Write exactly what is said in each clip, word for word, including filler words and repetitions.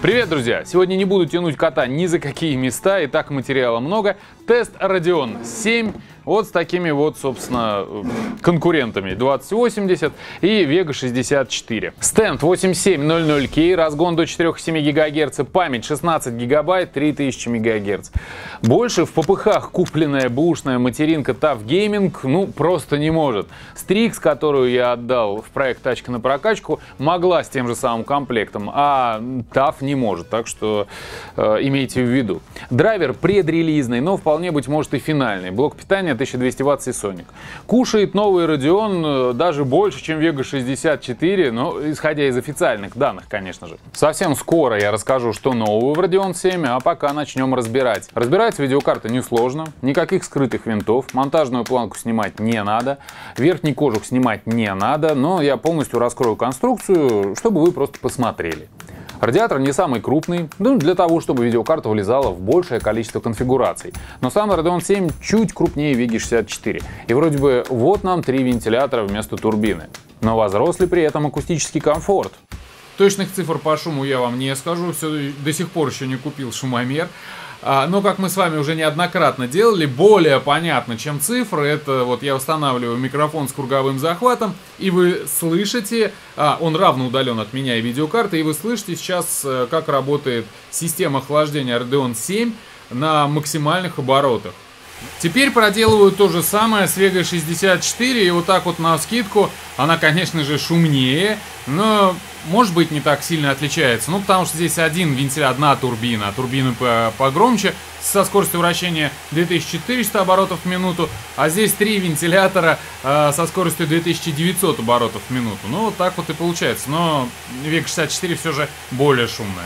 Привет, друзья! Сегодня не буду тянуть кота ни за какие места, и так материала много. Тест Radeon семь вот с такими вот, собственно, конкурентами двадцать восемьдесят и Vega шестьдесят четыре. Стенд восемь семь ноль ноль кей, разгон до четырёх и семи гигагерц, память шестнадцать гигабайт, три тысячи мегагерц. Больше в попыхах купленная бэушная материнка TUF Gaming ну просто не может. Strix, которую я отдал в проект «Тачка на прокачку», могла с тем же самым комплектом, а TUF не может, так что э, имейте в виду. Драйвер предрелизный, но вполне быть может и финальный. Блок питания тысяча двести ватт Seasonic. Кушает новый Radeon даже больше, чем Vega шестьдесят четыре, но исходя из официальных данных, конечно же. Совсем скоро я расскажу, что нового в Radeon семь, а пока начнем разбирать. Разбирается видеокарта несложно, никаких скрытых винтов, монтажную планку снимать не надо, верхний кожух снимать не надо, но я полностью раскрою конструкцию, чтобы вы просто посмотрели. Радиатор не самый крупный, ну, для того, чтобы видеокарта влезала в большее количество конфигураций. Но сам Radeon семь чуть крупнее Vega шестьдесят четыре. И вроде бы вот нам три вентилятора вместо турбины. Но возрос ли при этом акустический комфорт? Точных цифр по шуму я вам не скажу, все, до сих пор еще не купил шумомер. Но, как мы с вами уже неоднократно делали, более понятно, чем цифры. Это вот я устанавливаю микрофон с круговым захватом, и вы слышите, а, он равно удален от меня и видеокарты, и вы слышите сейчас, как работает система охлаждения Radeon семь на максимальных оборотах. Теперь проделываю то же самое с Vega шестьдесят четыре, и вот так вот навскидку она, конечно же, шумнее, но, может быть, не так сильно отличается. Ну, потому что здесь один вентилятор, одна турбина, а турбины погромче, со скоростью вращения две тысячи четыреста оборотов в минуту, а здесь три вентилятора э, со скоростью две тысячи девятьсот оборотов в минуту. Ну, вот так вот и получается, но Vega шестьдесят четыре все же более шумная.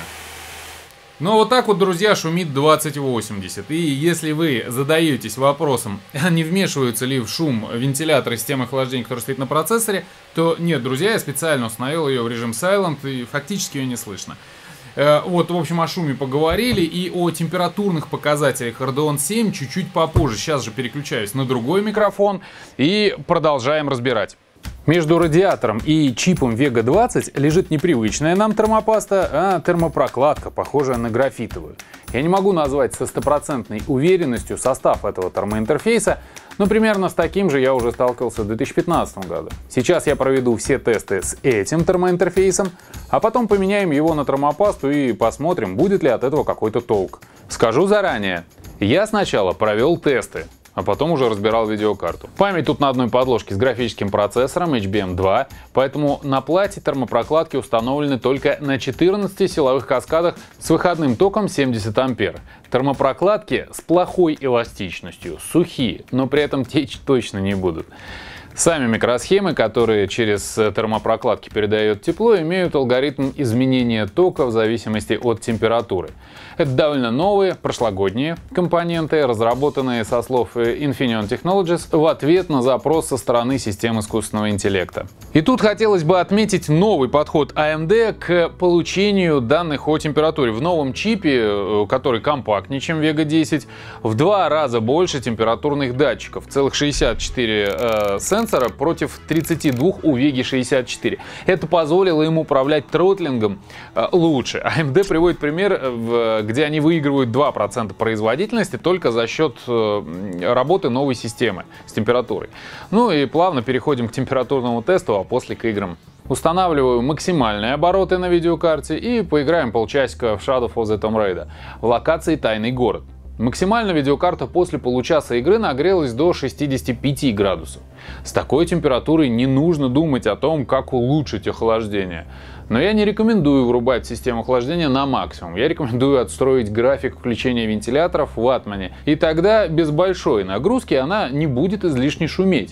Но вот так вот, друзья, шумит двадцать восемьдесят. И если вы задаетесь вопросом, не вмешиваются ли в шум вентиляторы системы охлаждения, которая стоит на процессоре, то нет, друзья, я специально установил ее в режим Silent, и фактически ее не слышно. Вот, в общем, о шуме поговорили, и о температурных показателях Radeon семь чуть-чуть попозже. Сейчас же переключаюсь на другой микрофон и продолжаем разбирать. Между радиатором и чипом Vega двадцать лежит непривычная нам термопаста, а термопрокладка, похожая на графитовую. Я не могу назвать со стопроцентной уверенностью состав этого термоинтерфейса, но примерно с таким же я уже сталкивался в две тысячи пятнадцатом году. Сейчас я проведу все тесты с этим термоинтерфейсом, а потом поменяем его на термопасту и посмотрим, будет ли от этого какой-то толк. Скажу заранее, я сначала провел тесты, а потом уже разбирал видеокарту. Память тут на одной подложке с графическим процессором эйч би эм два, поэтому на плате термопрокладки установлены только на четырнадцати силовых каскадах с выходным током семьдесят ампер. Термопрокладки с плохой эластичностью, сухие, но при этом течь точно не будут. Сами микросхемы, которые через термопрокладки передают тепло, имеют алгоритм изменения тока в зависимости от температуры. Это довольно новые, прошлогодние компоненты, разработанные со слов Infineon Technologies в ответ на запрос со стороны систем искусственного интеллекта. И тут хотелось бы отметить новый подход эй эм ди к получению данных о температуре. В новом чипе, который компактнее, чем Vega десять, в два раза больше температурных датчиков, целых шестьдесят четыре э, сенсора против тридцати двух у Vega шестьдесят четыре. Это позволило им управлять тротлингом э, лучше. эй эм ди приводит пример, в, где они выигрывают два процента производительности только за счет э, работы новой системы с температурой. Ну и плавно переходим к температурному тесту, а после к играм. Устанавливаю максимальные обороты на видеокарте и поиграем полчасика в Shadow of the Tomb Raider в локации Тайный город. Максимально видеокарта после получаса игры нагрелась до шестидесяти пяти градусов. С такой температурой не нужно думать о том, как улучшить охлаждение. Но я не рекомендую врубать систему охлаждения на максимум. Я рекомендую отстроить график включения вентиляторов в ватмане. И тогда без большой нагрузки она не будет излишне шуметь.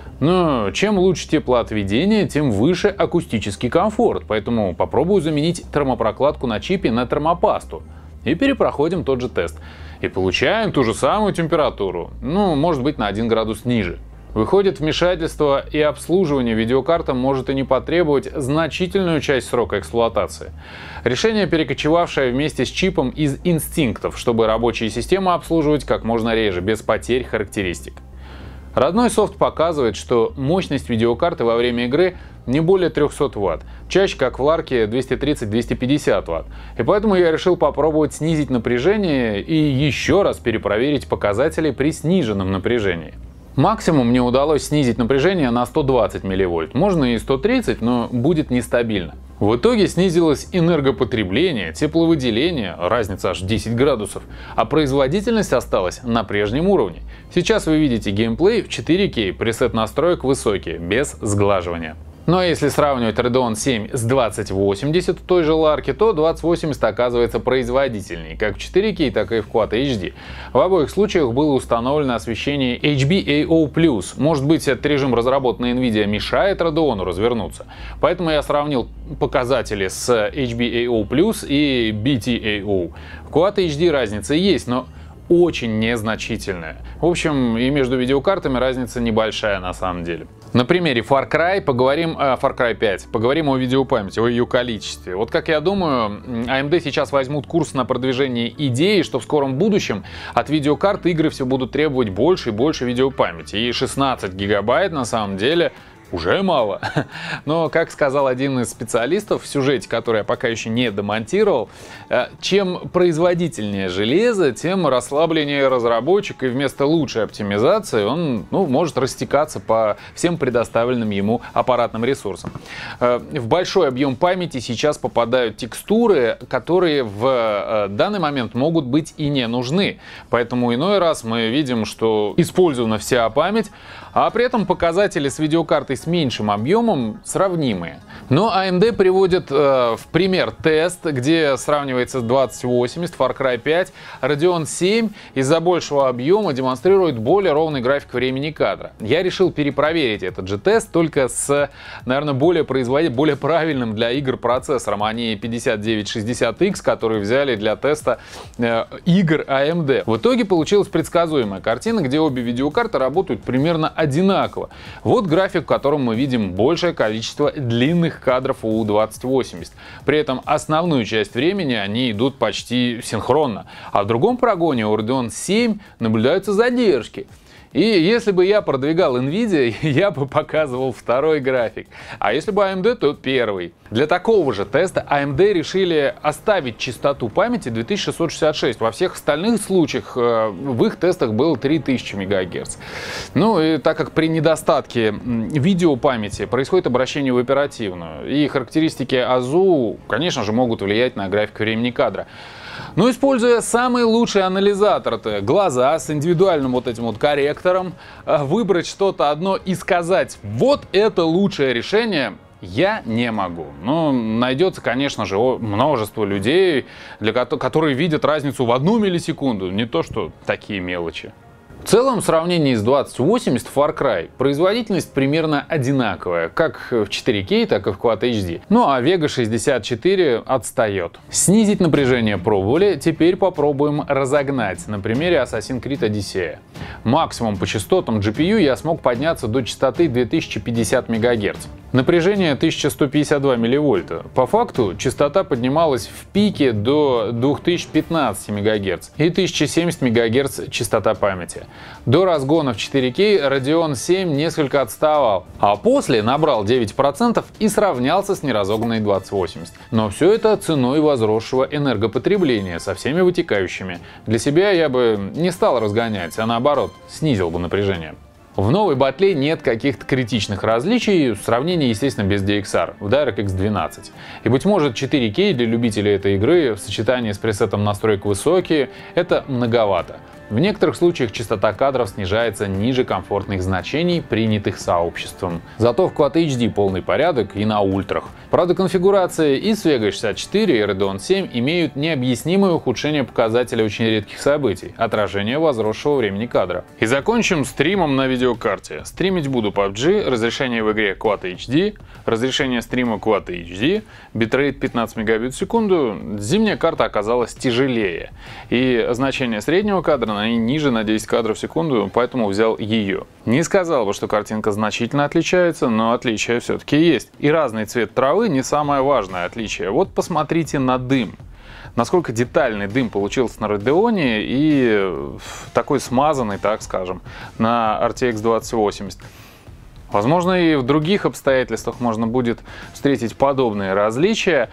Но чем лучше теплоотведение, тем выше акустический комфорт. Поэтому попробую заменить термопрокладку на чипе на термопасту. И перепроходим тот же тест. И получаем ту же самую температуру, ну, может быть, на один градус ниже. Выходит, вмешательство и обслуживание видеокарта может и не потребовать значительную часть срока эксплуатации. Решение, перекочевавшее вместе с чипом из инстинктов, чтобы рабочие системы обслуживать как можно реже, без потерь характеристик. Родной софт показывает, что мощность видеокарты во время игры не более трёхсот ватт, чаще как в Ларке двести тридцать — двести пятьдесят ватт. И поэтому я решил попробовать снизить напряжение и еще раз перепроверить показатели при сниженном напряжении. Максимум мне удалось снизить напряжение на сто двадцать милливольт, можно и сто тридцать, но будет нестабильно. В итоге снизилось энергопотребление, тепловыделение, разница аж десять градусов, а производительность осталась на прежнем уровне. Сейчас вы видите геймплей в четыре кей, пресет настроек высокий, без сглаживания. Но если сравнивать Radeon семь с двадцать восемьдесят в той же Ларке, то двадцать восемьдесят оказывается производительней, как в четыре кей, так и в Quad эйч ди. В обоих случаях было установлено освещение эйч би эй о плюс. Может быть, этот режим, разработанный NVIDIA, мешает Radeon развернуться. Поэтому я сравнил показатели с эйч би эй о плюс и би ти эй о. В Quad эйч ди разница есть, но очень незначительная. В общем, и между видеокартами разница небольшая на самом деле. На примере Far Cry поговорим о Far Cry пять, поговорим о видеопамяти, о ее количестве. Вот как я думаю, эй эм ди сейчас возьмут курс на продвижение идеи, что в скором будущем от видеокарт игры все будут требовать больше и больше видеопамяти. И шестнадцать гигабайт на самом деле уже мало. Но, как сказал один из специалистов в сюжете, который я пока еще не демонтировал, чем производительнее железо, тем расслабленнее разработчик, и вместо лучшей оптимизации он ну, может растекаться по всем предоставленным ему аппаратным ресурсам. В большой объем памяти сейчас попадают текстуры, которые в данный момент могут быть и не нужны. Поэтому иной раз мы видим, что использована вся память, а при этом показатели с видеокартой с меньшим объемом сравнимые. Но эй эм ди приводит э, в пример тест, где сравнивается двадцать восемьдесят, Far Cry пять, Radeon семь из-за большего объема демонстрирует более ровный график времени кадра. Я решил перепроверить этот же тест только с, наверное, более производительным, более правильным для игр процессором, а не пятьдесят девять шестьдесят икс, который взяли для теста э, игр эй эм ди. В итоге получилась предсказуемая картина, где обе видеокарты работают примерно одинаково. Вот график, в котором мы видим большее количество длинных кадров у двадцать восемьдесят. При этом основную часть времени они идут почти синхронно. А в другом прогоне у Radeon семь наблюдаются задержки. И если бы я продвигал NVIDIA, я бы показывал второй график. А если бы эй эм ди, то первый. Для такого же теста эй эм ди решили оставить частоту памяти две тысячи шестьсот шестьдесят шесть. Во всех остальных случаях в их тестах было три тысячи мегагерц. Ну и так как при недостатке видеопамяти происходит обращение в оперативную, и характеристики АЗУ, конечно же, могут влиять на график времени кадра. Но используя самый лучший анализатор, это глаза с индивидуальным вот этим вот корректором, выбрать что-то одно и сказать, вот это лучшее решение, я не могу. Но найдется, конечно же, множество людей, для ко- которые видят разницу в одну миллисекунду, не то что такие мелочи. В целом, в сравнении с двадцать восемьдесят Far Cry производительность примерно одинаковая, как в четыре кей, так и в Quad эйч ди. Ну а Vega шестьдесят четыре отстает. Снизить напряжение пробовали, теперь попробуем разогнать на примере Assassin's Creed Odyssey. Максимум по частотам джи пи ю я смог подняться до частоты две тысячи пятьдесят мегагерц. Напряжение тысяча сто пятьдесят два милливольта. По факту частота поднималась в пике до две тысячи пятнадцати мегагерц и тысяча семьдесят мегагерц частота памяти. До разгона в четыре кей Radeon семь несколько отставал, а после набрал девять процентов и сравнялся с неразогнанной двадцать восемьдесят. Но все это ценой возросшего энергопотребления со всеми вытекающими. Для себя я бы не стал разгонять, а наоборот снизил бы напряжение. В новой батле нет каких-то критичных различий, сравнение, естественно, без ди экс ар в DirectX двенадцать. И, быть может, четыре кей для любителей этой игры в сочетании с пресетом настроек высокие — это многовато. В некоторых случаях частота кадров снижается ниже комфортных значений, принятых сообществом. Зато в Quad эйч ди полный порядок и на ультрах. Правда, конфигурация и с Vega шестьдесят четыре, и Radeon семь имеют необъяснимое ухудшение показателя очень редких событий, отражение возросшего времени кадра. И закончим стримом на видеокарте. Стримить буду пабг, разрешение в игре Quad эйч ди, разрешение стрима Quad эйч ди, битрейт пятнадцать мегабит в секунду. Зимняя карта оказалась тяжелее, и значение среднего кадра на ней ниже на десять кадров в секунду, поэтому взял ее. Не сказал бы, что картинка значительно отличается, но отличия все-таки есть. И разный цвет травы не самое важное отличие. Вот посмотрите на дым. насколько детальный дым получился на Radeon и такой смазанный, так скажем, на эр ти экс двадцать восемьдесят. Возможно, и в других обстоятельствах можно будет встретить подобные различия,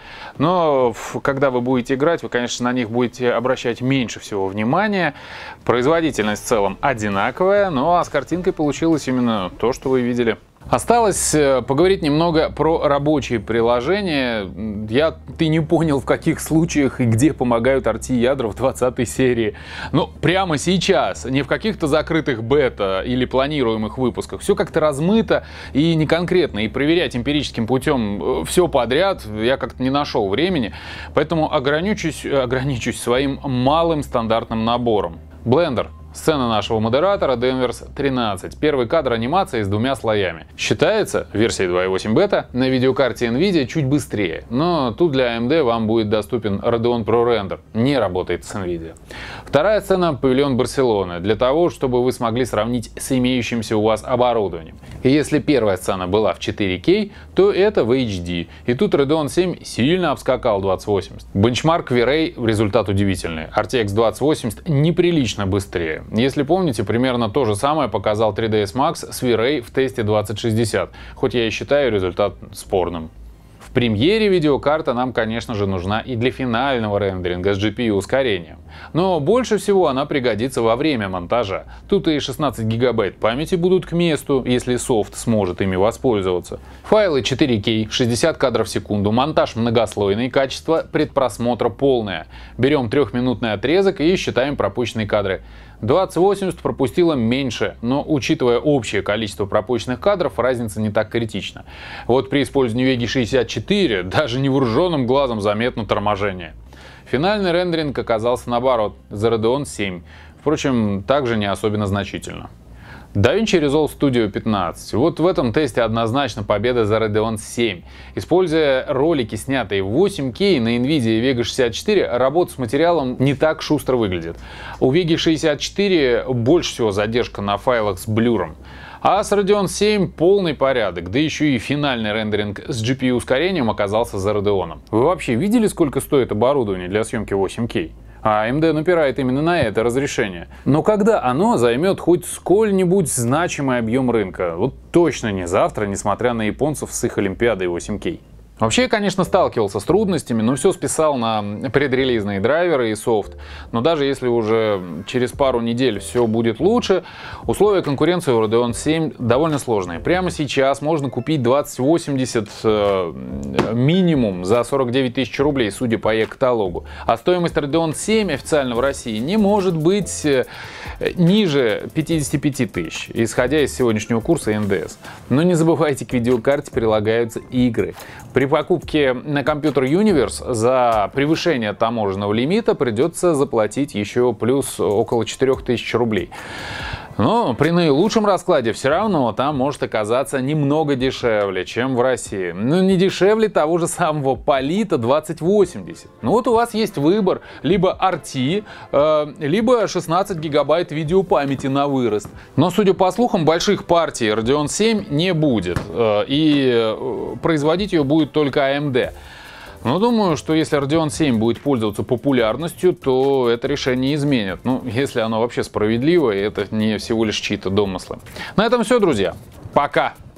но когда вы будете играть, вы, конечно, на них будете обращать меньше всего внимания. Производительность в целом одинаковая, ну а с картинкой получилось именно то, что вы видели. Осталось поговорить немного про рабочие приложения. Я, ты не понял, в каких случаях и где помогают эр ти-ядра в двадцатой серии. Ну, прямо сейчас, не в каких-то закрытых бета или планируемых выпусках. Все как-то размыто и не конкретно. И проверять эмпирическим путем все подряд я как-то не нашел времени. Поэтому ограничусь, ограничусь своим малым стандартным набором. Blender. Сцена нашего модератора Denvers тринадцать. Первый кадр анимации с двумя слоями. Считается, версия два и восемь бета, на видеокарте NVIDIA чуть быстрее. Но тут для эй эм ди вам будет доступен Radeon Pro Render. Не работает с NVIDIA. Вторая сцена — павильон Барселоны. Для того, чтобы вы смогли сравнить с имеющимся у вас оборудованием. И если первая сцена была в четыре кей, то это в эйч ди. И тут Radeon семь сильно обскакал двадцать восемьдесят. Бенчмарк V-Ray — результат удивительный. эр ти экс двадцать восемьдесят неприлично быстрее. Если помните, примерно то же самое показал три ди эс Max с V-Ray в тесте двадцать шестьдесят, хоть я и считаю результат спорным. В премьере видеокарта нам, конечно же, нужна и для финального рендеринга с джи пи ю-ускорением. Но больше всего она пригодится во время монтажа. Тут и шестнадцать гигабайт памяти будут к месту, если софт сможет ими воспользоваться. Файлы четыре кей, шестьдесят кадров в секунду, монтаж многослойный, качество предпросмотра полное. Берем трехминутный отрезок и считаем пропущенные кадры. двадцать восемьдесят пропустила меньше, но учитывая общее количество пропущенных кадров, разница не так критична. Вот при использовании Веги шестьдесят четыре даже невооруженным глазом заметно торможение. Финальный рендеринг оказался наоборот, за Radeon семь, впрочем, также не особенно значительно. DaVinci Resolve Studio пятнадцать. Вот в этом тесте однозначно победа за Radeon семь. Используя ролики, снятые в восемь кей на NVIDIA Vega шестьдесят четыре, работа с материалом не так шустро выглядит. У Vega шестьдесят четыре больше всего задержка на файлах с блюром. А с Radeon семь полный порядок, да еще и финальный рендеринг с джи пи ю-ускорением оказался за Radeon. Вы вообще видели, сколько стоит оборудование для съемки восемь кей? А эй эм ди напирает именно на это разрешение. Но когда оно займет хоть сколь-нибудь значимый объем рынка? Вот точно не завтра, несмотря на японцев с их Олимпиадой восемь кей. Вообще, я, конечно, сталкивался с трудностями, но все списал на предрелизные драйверы и софт. Но даже если уже через пару недель все будет лучше, условия конкуренции у Radeon семь довольно сложные. Прямо сейчас можно купить двадцать восемьдесят э, минимум за сорок девять тысяч рублей, судя по e-каталогу. А стоимость Radeon семь официально в России не может быть ниже пятидесяти пяти тысяч, исходя из сегодняшнего курса эн дэ эс. Но не забывайте, к видеокарте прилагаются игры. При покупке на компьютер Universe за превышение таможенного лимита придется заплатить еще плюс около четырёх тысяч рублей. Но при наилучшем раскладе все равно там может оказаться немного дешевле, чем в России. Но не дешевле того же самого Polita двадцать восемьдесят. Ну вот у вас есть выбор: либо эр ти, э, либо шестнадцать гигабайт видеопамяти на вырост. Но, судя по слухам, больших партий Radeon семь не будет. Э, и производить ее будет только эй эм ди. Но думаю, что если Radeon семь будет пользоваться популярностью, то это решение изменит. Ну, если оно вообще справедливо, и это не всего лишь чьи-то домыслы. На этом все, друзья. Пока!